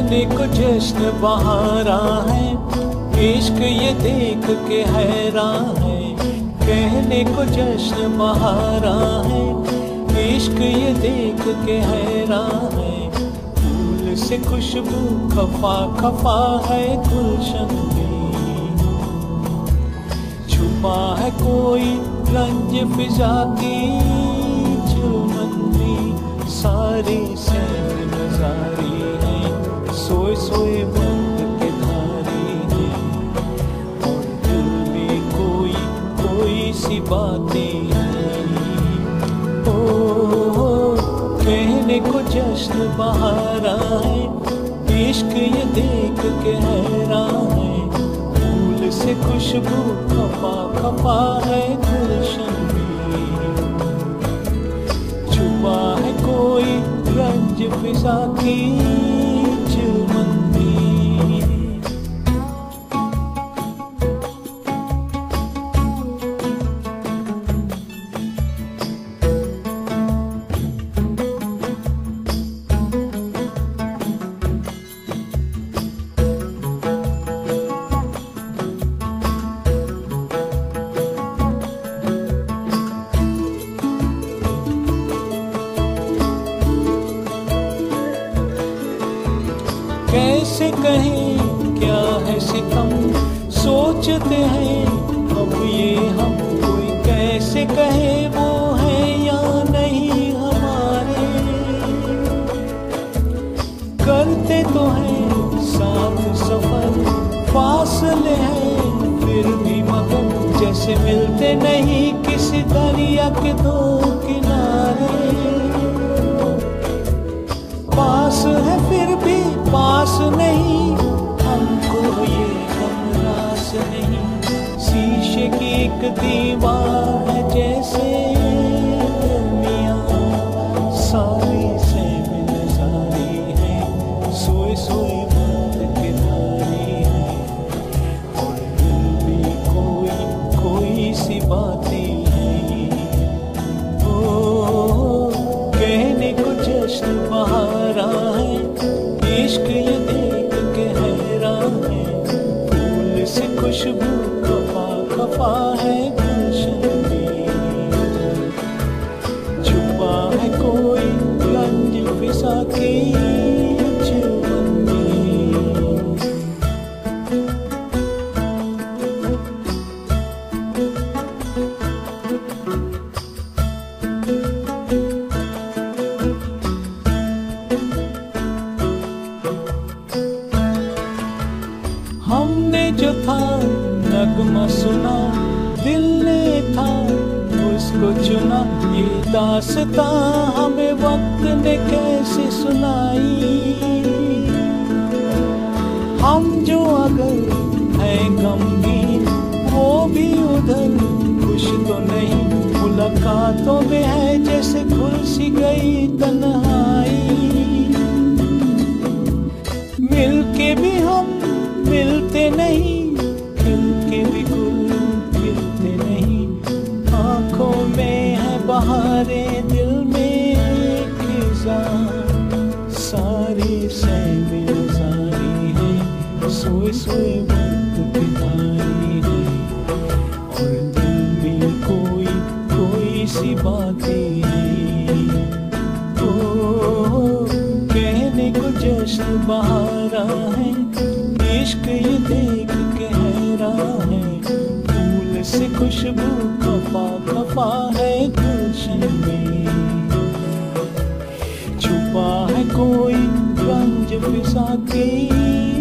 कहने को जश्न बहारा है, इश्क ये देख के हैरान है। कहने को जश्न बहारा है, इश्क ये देख के हैरान है। फूल से खुशबू खफा खफा है गुलशन में, छुपा है कोई रंज फिजा की चुमन में। सारी सैन नजारी है, सोए सोए बंद के धारी है, और दिल में कोई कोई सी बातें हैं। ओ कहने को जश्न बहारा है, इश्क ये देख के हैरान है। फूल से खुशबू खफा खफा है गुलशन में, छुपा है कोई रंज फिजा की चुमन में। कैसे कहें क्या है सितम, सोचते हैं अब ये हम। कोई कैसे कहे वो है या नहीं हमारे, करते तो हैं साथ सफर, फासले हैं फिर भी मगर जैसे मिलते नहीं किसी दरिया के दो किनारे। पास है फिर भी पास नहीं, हमको ये हमरास नहीं। शीशे की एक दीवार है जैसे दरमियां, सारी से नजारी है, सोए सोए बंद के धारी है, और दिल में कोई कोई सी बातें हैं। ओ कहने को जश्न बहारा है, इश्क ये देख के हैरान है। फूल से खुशबू खफा खफा है गुलशन में, छुपा है कोई रंज फिजा की चुमन में। हमने जो था नगमा सुना, दिल ने था उसको चुना। ये दास्तां हमें वक्त ने कैसे सुनाई। हम जो अगर है गमगीन, वो भी उधर खुश तो नहीं। मुलाकातों में है जैसे खुल सी गई तन्हाई। मिलके भी हम मिलते नहीं, खिल के भी गुल खिलते नहीं। आंखों में है बहारे, दिल में खिज़ां, सारी सहमी नजारी है, सोए सोए वक्त की धारी है, और दिल में कोई कोई सी बातें हैं। ओ कहने को जश्न बहारा है, इश्क ये देख के हैरान है। फूल से खुशबू खफा खफा है गुलशन में, छुपा है कोई रंज फिजा की